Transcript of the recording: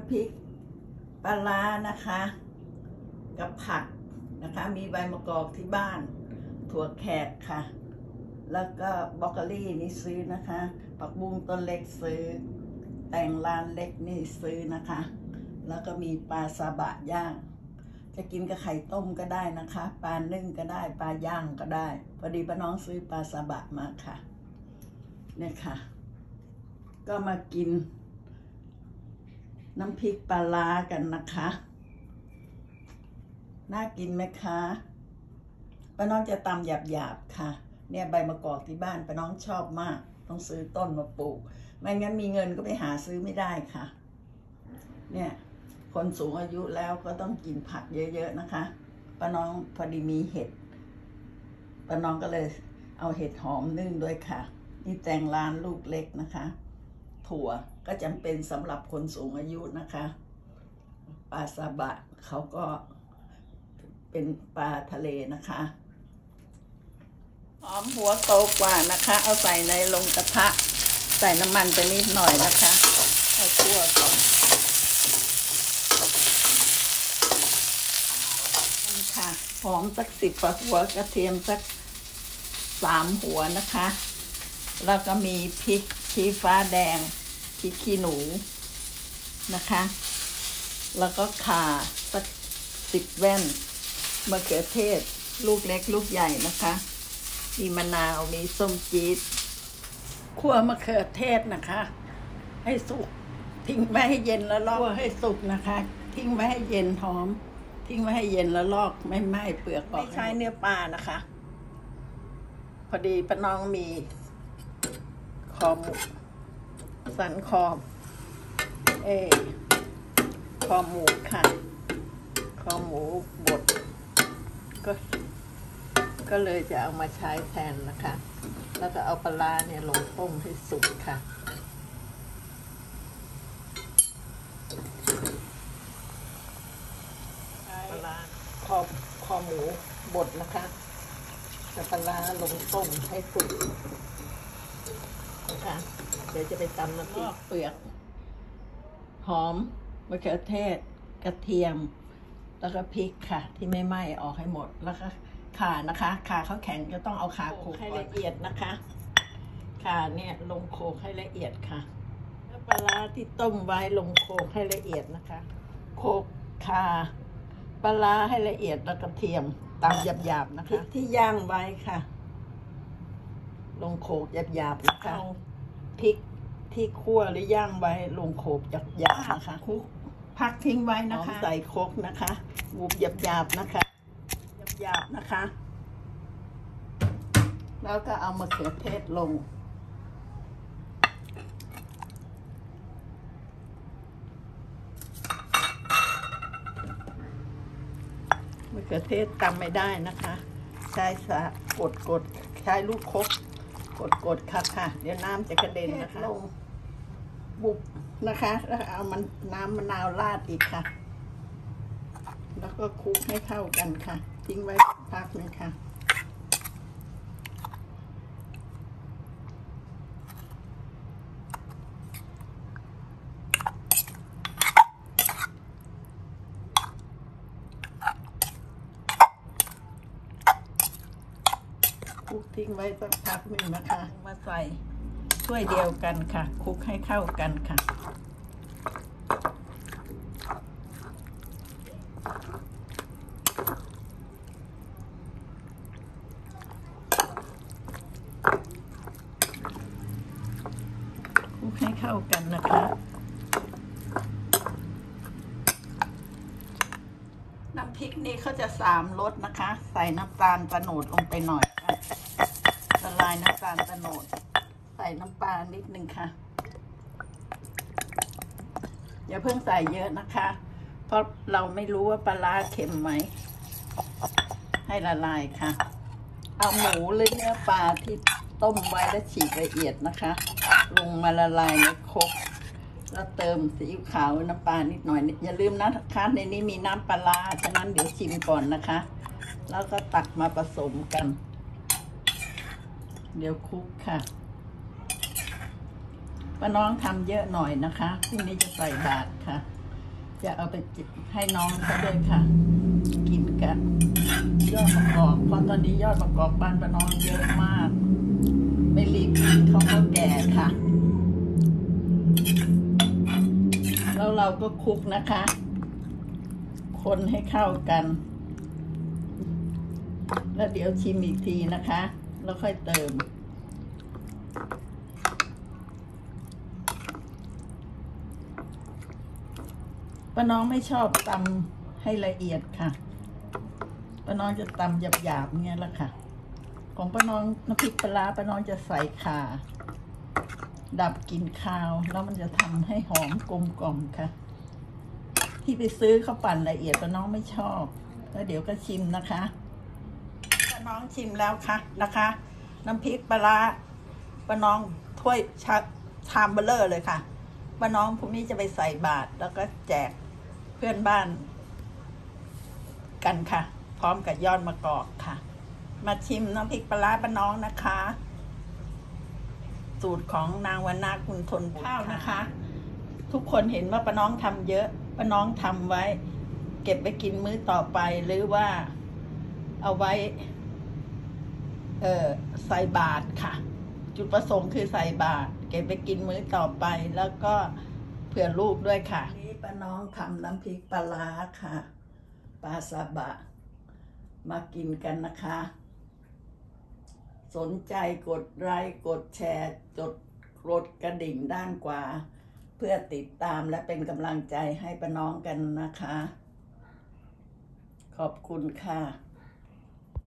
ำพริกปลาร้านะคะกับผักนะคะมีใบมะกอกที่บ้านถั่วแขกค่ะแล้วก็บรอกโคลีนี่ซื้อนะคะผักบุ้งต้นเล็กซื้อแตงร้านเล็กนี่ซื้อนะคะแล้วก็มีปลาซาบะย่างจะกินกับไข่ต้มก็ได้นะคะปลานึ่งก็ได้ปลาย่างก็ได้พอดีป้าน้องซื้อปลาซาบะมาค่ะเนี่ยค่ะก็มากินน้ำพริกปลาร้ากันนะคะน่ากินไหมคะป้าน้องจะตำหยาบๆค่ะเนี่ยใบมะกอกที่บ้านป้าน้องชอบมากต้องซื้อต้นมาปลูกไม่งั้นมีเงินก็ไปหาซื้อไม่ได้ค่ะเนี่ยคนสูงอายุแล้วก็ต้องกินผักเยอะๆนะคะป้าน้องพอดีมีเห็ดป้าน้องก็เลยเอาเห็ดหอมนึ่งด้วยค่ะนี่แตงร้านลูกเล็กนะคะถั่วก็จำเป็นสำหรับคนสูงอายุนะคะปลาซาบะเขาก็เป็นปลาทะเลนะคะหอมหัวโตกว่านะคะเอาใส่ในลงกระทะใส่น้ำมันไปนิดหน่อยนะคะให้คั่วก่อนนี่ค่ะหอมสัก10 หัวกระเทียมสัก3 หัวนะคะแล้วก็มีพริกชี้ฟ้าแดงพริกขี้หนูนะคะแล้วก็ข่าสัก10 แว่นมะเขือเทศลูกเล็กลูกใหญ่นะคะมีมะนาวมีส้มจี๊ดคั่วมะเขือเทศนะคะให้สุกทิ้งไว้ให้เย็นแล้วลอกให้สุกนะคะทิ้งไว้ให้เย็นหอมทิ้งไว้ให้เย็นแล้วลอกไม่ไหม้เปลือกออกไม่ใช้เนื้อปลานะคะพอดีป้าน้องมีคอหมูสันคอหมูค่ะคอหมูบดก็เลยจะเอามาใช้แทนนะคะแล้วก็เอาปลาร้าเนี่ยลงต้มให้สุกค่ะปลาร้าคอหมูบดนะคะกับปลาร้าลงต้มให้สุกนะคะเดี๋ยวจะไปตำน้ำพริกเปลือกหอมมะเขือเทศกระเทียมแล้วก็พริกค่ะที่ไม่ไหม้ออกให้หมดแล้วก็ข่านะคะข่าเขาแข็งจะต้องเอาข่าโขลกให้ละเอียดนะคะข่าเนี่ยลงโขลกให้ละเอียดค่ะแล้วปลาร้าที่ต้มไว้ลงโขลกให้ละเอียดนะคะโขลกข่าปลาร้าให้ละเอียดแล้วกระเทียมตำหยาบๆนะคะพริกที่ย่างไว้ค่ะลงโขลกหยาบๆนะคะพริกที่คั่วหรือย่างไว้ลงโขลกหยาบๆนะคะพักทิ้งไว้นะคะใส่ครกนะคะบุบหยาบๆนะคะหยาบๆนะคะแล้วก็เอามะเขือเทศลงมะเขือเทศตำไม่ได้นะคะใช้กดใช้ลูกครกกดค่ะเดี๋ยวน้ำจะกระเด็นนะคะลงบุบนะคะแล้วเอาน้ำมะนาวราดอีกค่ะแล้วก็คลุกให้เข้ากันค่ะทิ้งไว้พักนึงค่ะคลุกทิ้งไว้สักพักหนึ่งนะคะมาใส่ถ้วยเดียวกันค่ะคลุกให้เข้ากันค่ะคลุกให้เข้ากันนะคะน้ำพริกนี่เขาจะ3 รสนะคะใส่น้ำตาลโตนดลงไปหน่อยละลายน้ำตาลโตนดใส่น้ำปลานิดนึงค่ะอย่าเพิ่งใส่เยอะนะคะเพราะเราไม่รู้ว่าปลาร้าเค็มไหมให้ละลายค่ะเอาหมูหรือเนื้อปลาที่ต้มไว้แล้วฉีกละเอียดนะคะลงมาละลายในครกแล้วเติมซีอิ๊วขาวน้ำปลานิดหน่อยอย่าลืมนะคะในนี้มีน้ำปลาร้าฉะนั้นเดี๋ยวชิมก่อนนะคะแล้วก็ตักมาผสมกันเดี๋ยวคลุกค่ะป้าน้องทำเยอะหน่อยนะคะพรุ่งนี้จะใส่บาตรค่ะจะเอาไปจิบให้น้องเขาด้วยค่ะ กินกันยอดมะกอกเพราะตอนนี้ยอดมะกอกบ้านป้าน้องเยอะมาก ไม่รีบกินเขาก็แก่ค่ะ แล้วเราก็คลุกนะคะ คนให้เข้ากัน แล้วเดี๋ยวชิมอีกทีนะคะ แล้วค่อยเติมป้าน้องไม่ชอบตำให้ละเอียดค่ะป้าน้องจะตำหยาบๆเงี้ยแหละค่ะของป้าน้องน้ำพริกปลาร้าป้าน้องจะใส่ข่าดับกลิ่นคาวแล้วมันจะทำให้หอมกลมกล่อมค่ะที่ไปซื้อข้าวปั่นละเอียดป้าน้องไม่ชอบแล้วเดี๋ยวก็ชิมนะคะป้าน้องชิมแล้วค่ะนะคะน้ำพริกปลาร้าป้าน้องถ้วยชามเบลเลอร์เลยค่ะป้าน้องพรุ่งนี้จะไปใส่บาตรแล้วก็แจกเพื่อนบ้านกันค่ะพร้อมกับยอดมะกอกค่ะมาชิมน้ำพริกปลาร้าป้าน้องนะคะสูตรของนางวรรณคุณทนข้าวนะคะ ทุกคนเห็นว่าป้าน้องทำเยอะป้าน้องทำไว้เก็บไปกินมื้อต่อไปหรือว่าเอาไว้ใส่บาตรค่ะจุดประสงค์คือใส่บาตรเก็บไปกินมื้อต่อไปแล้วก็เผื่อลูกด้วยค่ะนี่ป้าน้องทำน้ำพริกปลาร้าค่ะปลาซาบะมากินกันนะคะสนใจกดไลค์กดแชร์กดกระดิ่งด้านขวาเพื่อติดตามและเป็นกำลังใจให้ป้าน้องกันนะคะขอบคุณค่ะ